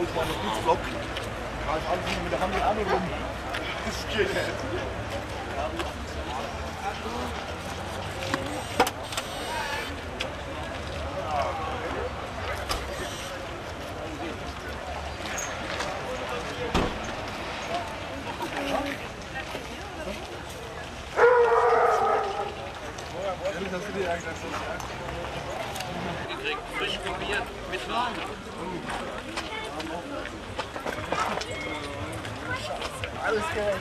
mit meinem Fußblock. Ja, ich anfange mit der Hand in Arme rum. Das geht nicht. Gekriegt, frisch probiert, mit Wein. Alles geil.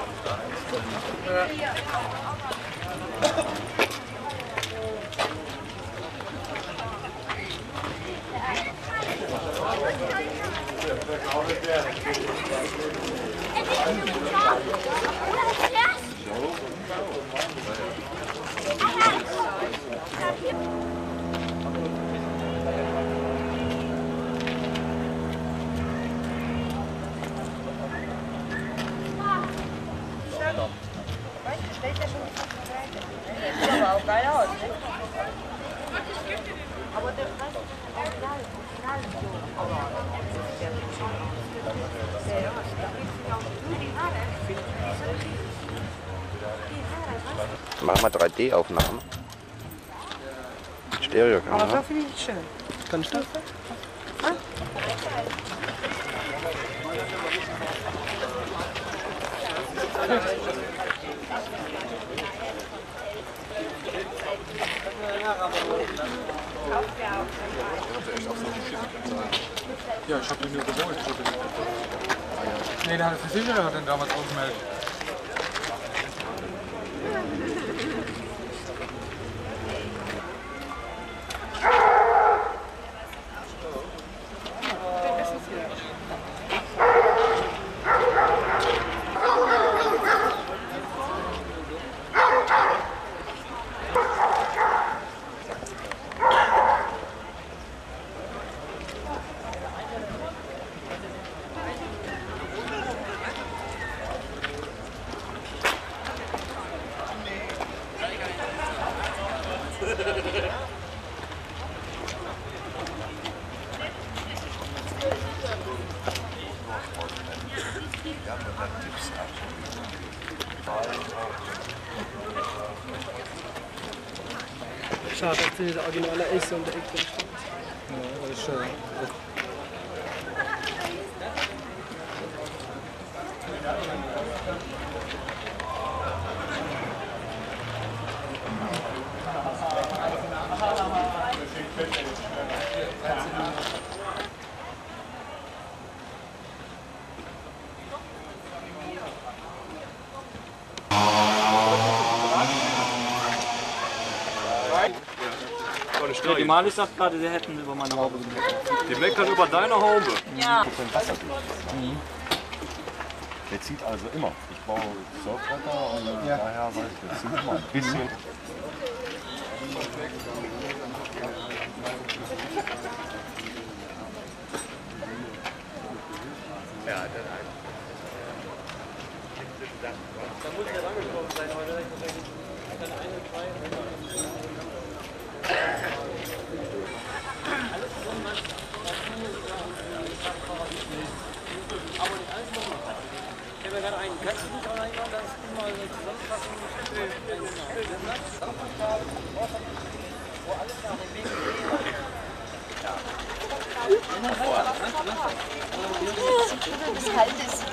Stellt ja schon die Seite. Sieht aber auch geil aus, ne? Aber der Preis ist original so. Aber der sieht schon aus. Ja, da gibt es ja auch nur die Haare. Machen wir 3D-Aufnahmen. Stereokamera. Aber so finde ich schön. Kannst du? Ja, ich hab den nur geholt. Nee, der Versicherer hat den damals auch gemeldet. Schade, dass dieser originale Ace und der Eck drin steht. Ja, das ist schön. Die Mali sagt gerade, sie hätten über meine Haube gemeckert. Die meckern über deine Haube. Ja. Der zieht also immer. Ich baue Surfbretter und daher weiß ich, der zieht immer ein bisschen. Da muss der angekommen sein heute. Ich habe ja gerade einen. Kannst du nicht auch noch das mal eine Zusammenfassung wo alles nach dem Weg geht? Das Kalte ist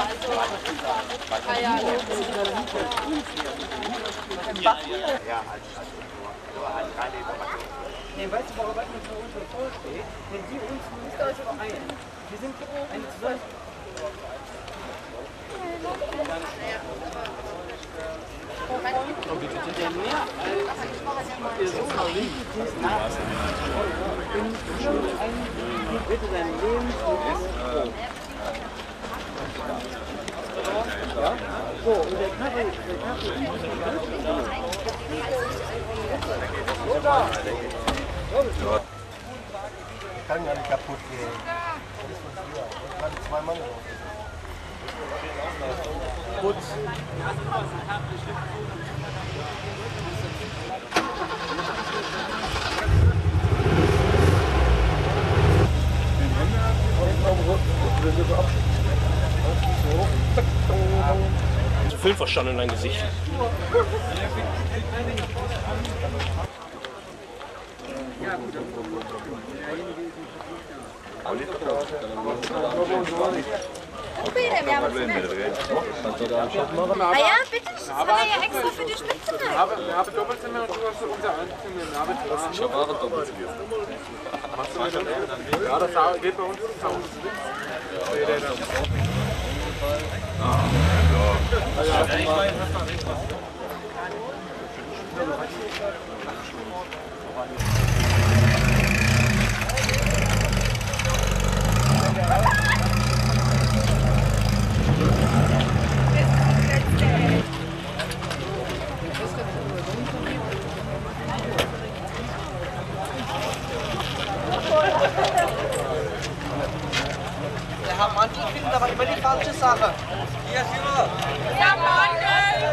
Nee, weißt du, warum wir uns so vorstehen? Wenn Sie uns müsst ihr euch vereinen. Wir sind eine zusammen. Der mehr als ihr so verlinkt ist, in bitte dein Leben so, und der Kaffee Kann ja nicht kaputt gehen. Das kann 2 Mann drauf. Putz. Den Hänger und einverstanden in dein Gesicht. Ah ja, bitte, das haben wir ja extra für dich mitgenommen. Wir haben Doppelzimmer und du hast unser Einzimmer. Ich habe auch ein Doppelzimmer. Ja, das geht bei uns zusammen. Der Herr Mantel findet aber immer die falsche Sache. Hier ist immer. Ja, Mann!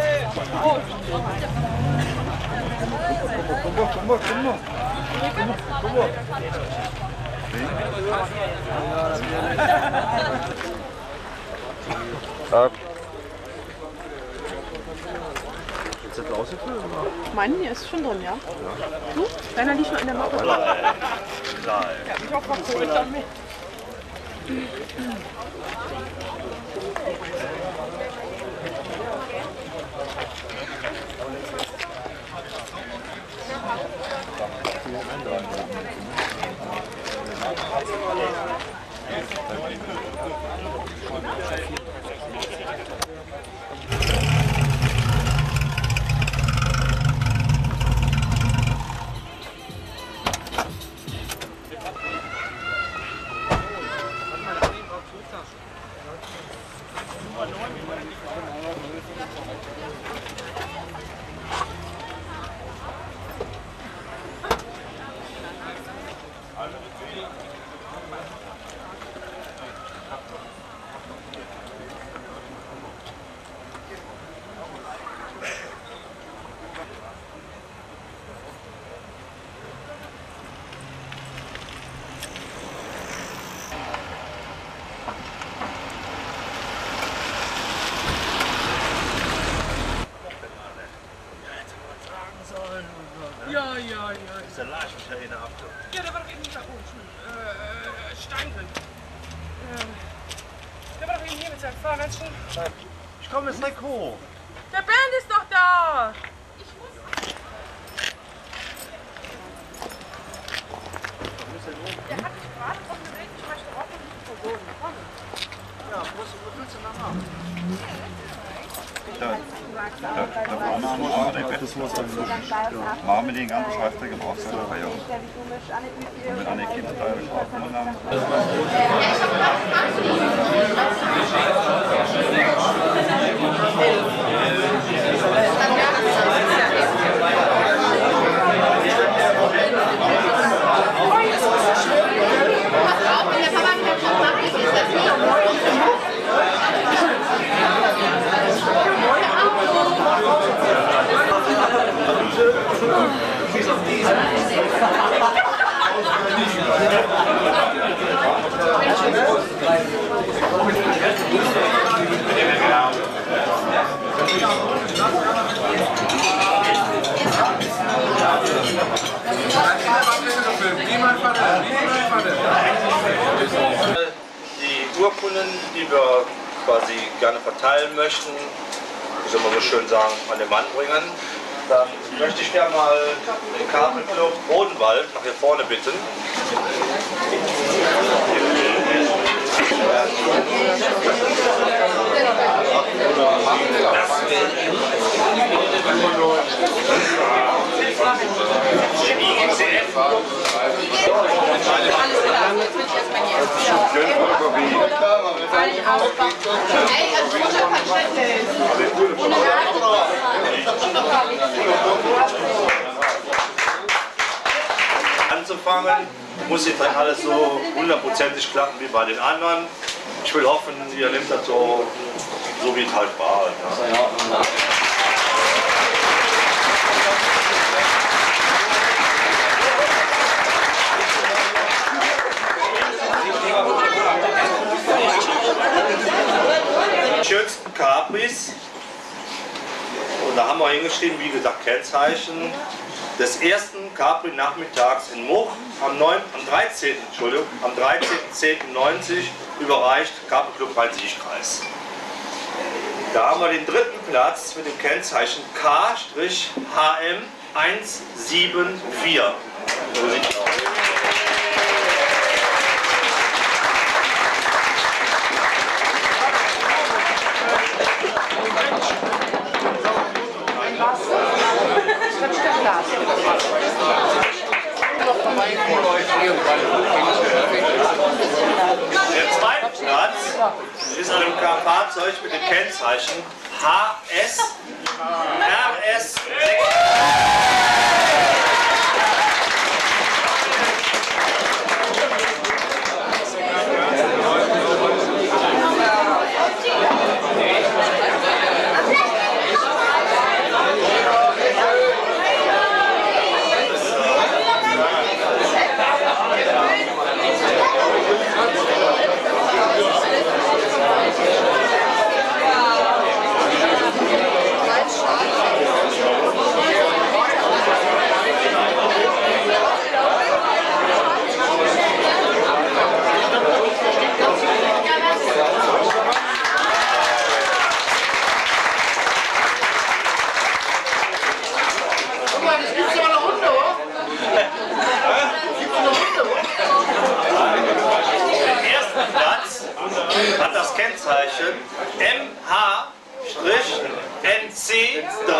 Ist das ausgefüllt? Mann, hier ist schon drin, ja? Du? Deiner liegt noch in der Mappe. Klar. Ja, mich auch verkohlt damit. Ist der Leichenscheine ab? Ja, der war doch eben da unten. Stein drin. Der war doch eben hier mit seinem Fahrrädchen. Ich komme jetzt nicht hoch. Der Bernd ist doch da! Der hat mich gerade auf dem Weg, ich möchte auch nicht versorgen. Komm. Ja, was willst du noch machen? Machen wir den ganzen Scheiß, der gebraucht wird. Und mit einer Kind Teil Die Urkunden, die wir quasi gerne verteilen möchten, wie soll man so schön sagen, an den Mann bringen. Dann möchte ich gerne mal den Kabelclub Odenwald nach hier vorne bitten. Anzufangen, muss nicht dann alles so hundertprozentig klappen wie bei den anderen. Ich will hoffen, ihr nehmt das so wie es halt war. Ja. Schönsten Capris mal hingeschrieben, wie gesagt, Kennzeichen des ersten Capri-Nachmittags in Much am 13.10.90 überreicht Capri Club Rhein-Sieg-Kreis. Da haben wir den dritten Platz mit dem Kennzeichen K-HM174. So sieht es aus. Der zweite Platz ist an einem Fahrzeug mit dem Kennzeichen RS 6. Hat das Kennzeichen MH-NC3.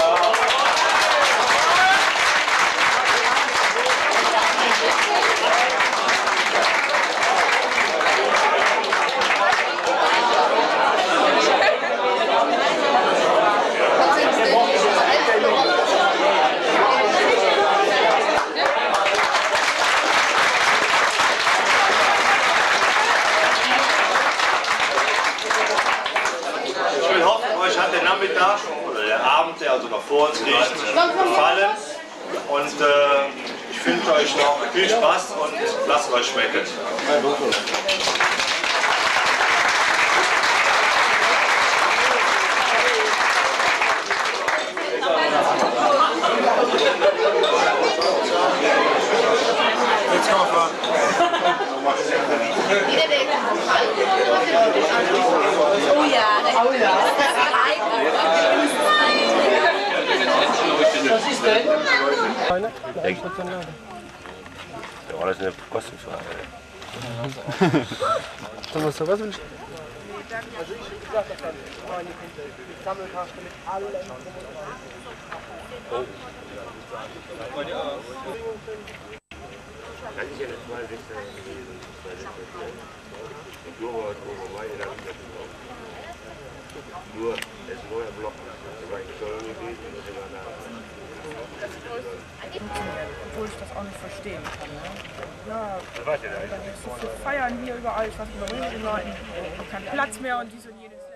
Der Nachmittag oder der Abend, der also noch vor uns liegt, gefallen. Und ich wünsche euch noch viel Spaß und lasst es euch schmecken. Jetzt kann man fahren. Oh ja, oh ja. Was ist denn? Ja, das ist eine Kostenfrage. Was wünschst du? Also ich sag das dann, meine Sammeltasche mit allem. Das ist ja eine 2 Liter. Nur, es ist ein neuer Block. Obwohl ich das auch nicht verstehen kann. Ne? Ja, dann jetzt so viel feiern hier überall, ich weiß nicht, warum die Leute keinen Platz mehr und dies und jenes.